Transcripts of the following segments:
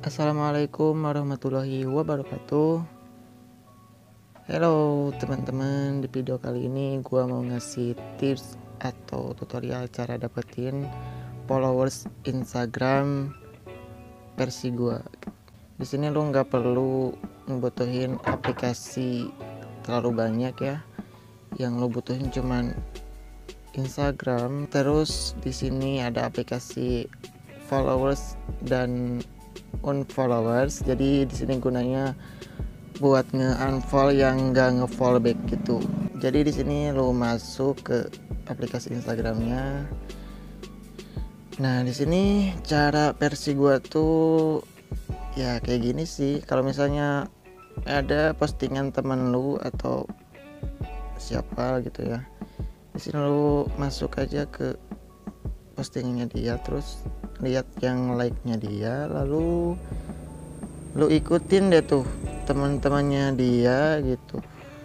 Assalamualaikum warahmatullahi wabarakatuh. Halo teman-teman, di video kali ini gua mau ngasih tips atau tutorial cara dapetin followers Instagram versi gua. Di sini lu nggak perlu ngebutuhin aplikasi terlalu banyak ya. Yang lu butuhin cuman Instagram. Terus di sini ada aplikasi followers dan unfollowers. Jadi di sini gunanya buat nge-unfollow yang nggak nge-follow back gitu. Jadi di sini lo masuk ke aplikasi Instagramnya. Nah di sini cara versi gua tuh ya kayak gini sih. Kalau misalnya ada postingan temen lu atau siapa gitu ya, di sini lu masuk aja ke postingannya dia, terus lihat yang like-nya dia, lalu lu ikutin deh tuh teman-temannya dia gitu.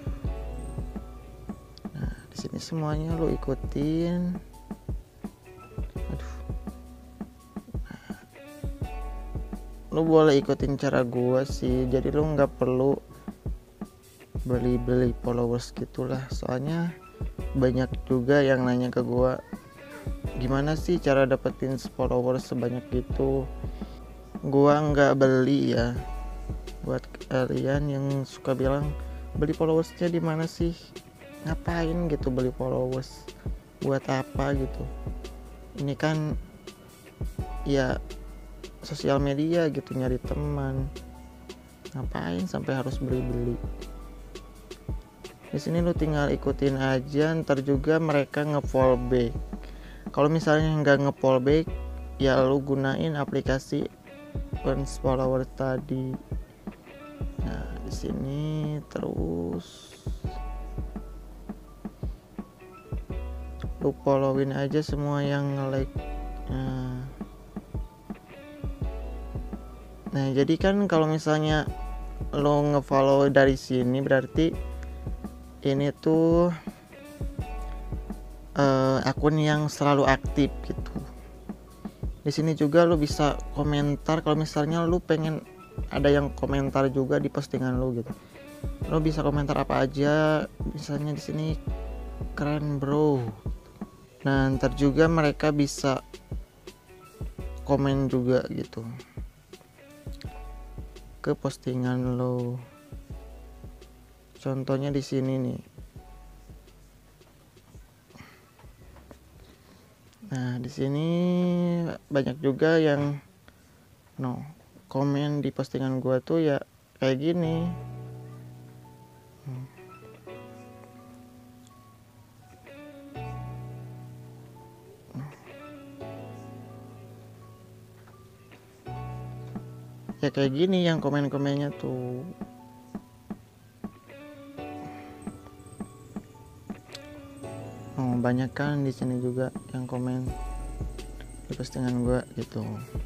Nah di sini semuanya lu ikutin. Aduh. Nah, lu boleh ikutin cara gua sih, jadi lu nggak perlu beli followers gitulah. Soalnya banyak juga yang nanya ke gua, gimana sih cara dapetin followers sebanyak itu. Gua nggak beli ya. Buat kalian yang suka bilang beli followersnya di mana sih, ngapain gitu beli followers, buat apa gitu. Ini kan ya sosial media gitu, nyari teman, ngapain sampai harus beli. Di sini lu tinggal ikutin aja, ntar juga mereka nge-follow back. Kalau misalnya nggak nge-follow back, ya lu gunain aplikasi follower tadi. Nah di sini terus lu followin aja semua yang nge-like. Nah jadi kan kalau misalnya lo nge-follow dari sini berarti ini tuh akun yang selalu aktif gitu. Di sini juga lo bisa komentar kalau misalnya lo pengen ada yang komentar juga di postingan lo gitu. Lo bisa komentar apa aja, misalnya di sini keren bro. Nah ntar juga mereka bisa komen juga gitu ke postingan lo. Contohnya di sini nih. Nah di sini banyak juga yang komen di postingan gua tuh ya kayak gini. Ya kayak gini yang komen-komennya tuh. Banyak kan di sini juga yang komen di postingan gua gitu.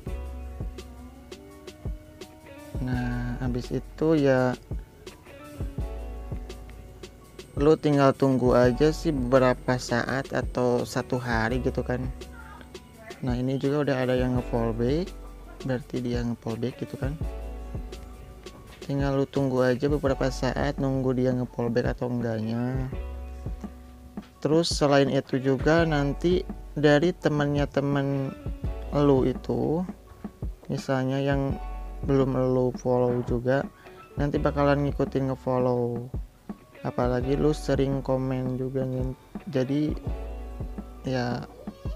Nah habis itu ya lu tinggal tunggu aja sih beberapa saat atau 1 hari gitu kan. Nah ini juga udah ada yang nge-follow back, berarti dia nge-follow back gitu kan. Tinggal lu tunggu aja beberapa saat, nunggu dia nge-follow back atau enggaknya. Terus selain itu juga nanti dari temen lu itu, misalnya yang belum lu follow juga, nanti bakalan ngikutin nge-follow. Apalagi lu sering komen juga nih. Jadi ya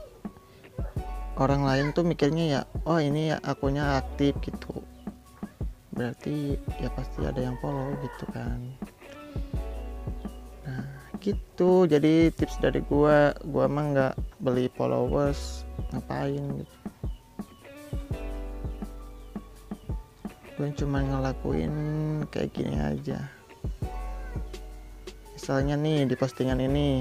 orang lain tuh mikirnya ya, oh ini ya akunnya aktif gitu, berarti ya pasti ada yang follow gitu kan. Nah gitu, jadi tips dari gua mah nggak beli followers, ngapain gitu. Gue cuma ngelakuin kayak gini aja. Misalnya nih di postingan ini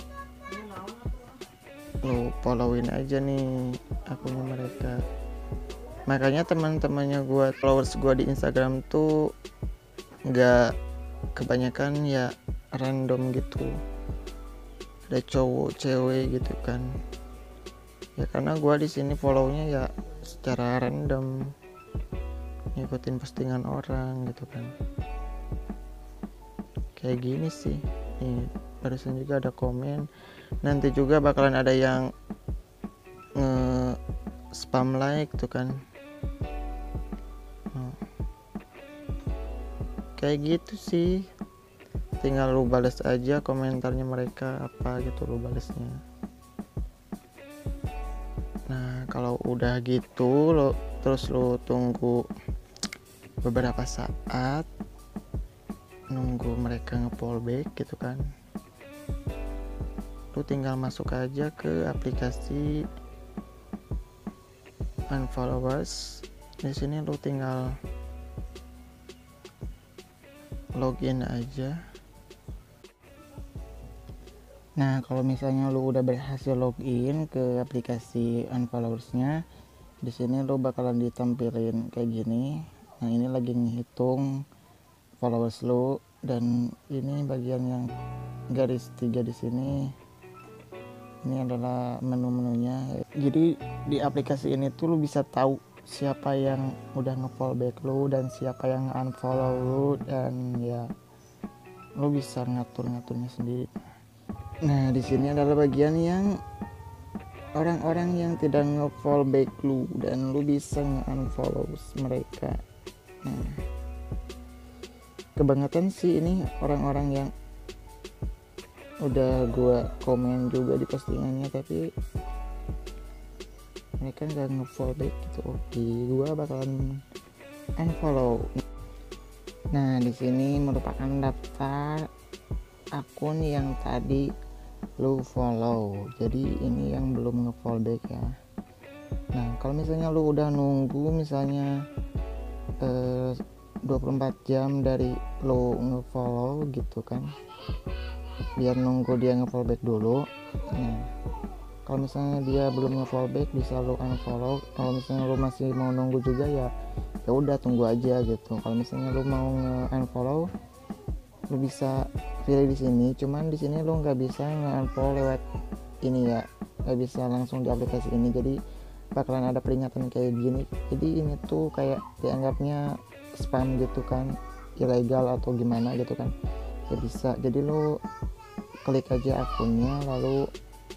lu followin aja nih akunnya mereka. Makanya teman-temannya gua, followers gua di Instagram tuh nggak kebanyakan ya random gitu, ada cowok cewek gitu kan ya, karena gua di sini follownya ya secara random. ngikutin postingan orang gitu kan. Kayak gini sih. Nih, barusan juga ada komen. Nanti juga bakalan ada yang spam like tuh kan. Kayak gitu sih. Tinggal lu balas aja komentarnya mereka apa gitu, lu balasnya. Nah, kalau udah gitu terus lu tunggu beberapa saat, nunggu mereka nge-fallback gitu kan. Lu tinggal masuk aja ke aplikasi unfollowers. Di sini lu tinggal login aja. Nah, kalau misalnya lu udah berhasil login ke aplikasi unfollowersnya, di sini lu bakalan ditampilin kayak gini. Nah, ini lagi ngitung followers lu, dan ini bagian yang garis 3 di sini. Ini adalah menu-menunya. Jadi di aplikasi ini tuh lu bisa tahu siapa yang udah nge-fallback lu dan siapa yang unfollow lu, dan ya lu bisa ngatur-ngaturnya sendiri. Nah, di sini adalah bagian yang orang-orang yang tidak nge-fallback lu dan lu bisa nge-unfollow mereka. Nah, kebangetan sih ini orang-orang yang udah gua komen juga di postingannya, tapi mereka nggak nge-fallback gitu. Oke, gua bakalan unfollow. Nah, di sini merupakan daftar akun yang tadi lu follow. Jadi ini yang belum nge-fallback ya. Nah, kalau misalnya lu udah nunggu misalnya 24 jam dari lu nge-follow gitu kan, biar nunggu dia nge-fallback dulu. Nah, kalau misalnya dia belum nge-fallback bisa lu unfollow. Kalau misalnya lu masih mau nunggu juga ya udah tunggu aja gitu. Kalau misalnya lu mau nge-unfollow, lu bisa pilih di sini. Cuman di sini lu nggak bisa nge-unfollow lewat ini ya, nggak bisa langsung di aplikasi ini. Jadi bakalan ada peringatan kayak gini. Jadi ini tuh kayak dianggapnya spam gitu kan, ilegal atau gimana gitu kan. Ya bisa. Jadi lu klik aja akunnya, lalu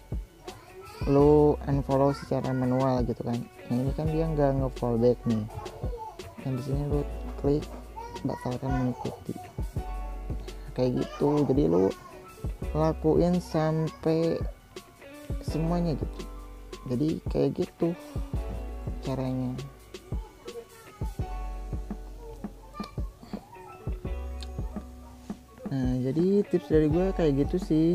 lu unfollow secara manual gitu kan. Nah, ini kan dia nggak nge-fallback nih. Dan di sini lu klik batalkan mengikuti. Kayak gitu. Jadi lu lakuin sampai semuanya gitu. Jadi kayak gitu caranya. Nah, jadi tips dari gue kayak gitu sih.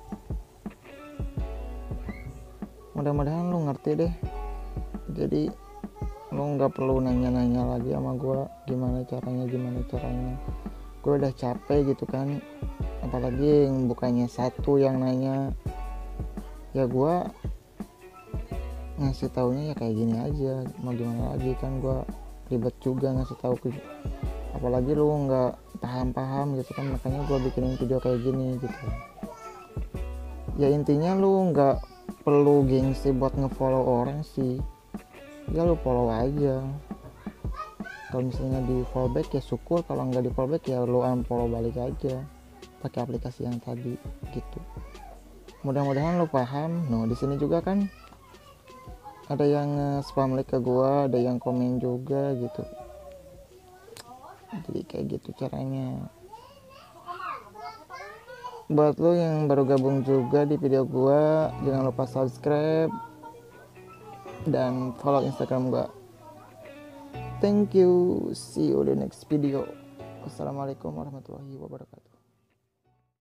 Mudah-mudahan lu ngerti deh. Jadi lu nggak perlu nanya-nanya lagi sama gue gimana caranya. Gue udah capek gitu kan, apalagi yang bukannya satu yang nanya. Ya gue ngasih taunya ya kayak gini aja, mau gimana lagi kan. Gue ribet juga ngasih tahu ke, apalagi lu nggak paham gitu kan, makanya gue bikinin video kayak gini gitu. Ya intinya lu nggak perlu gengsi buat ngefollow orang sih, ya lu follow aja. Kalau misalnya di fallback ya syukur, kalau nggak di fallback ya lu unfollow balik aja pakai aplikasi yang tadi gitu. Mudah-mudahan lu paham. Nah, di sini juga kan ada yang spam like ke gua, ada yang komen juga gitu. Jadi kayak gitu caranya. Buat lu yang baru gabung juga di video gua, jangan lupa subscribe dan follow Instagram gua. Thank you, see you the next video. Wassalamualaikum warahmatullahi wabarakatuh.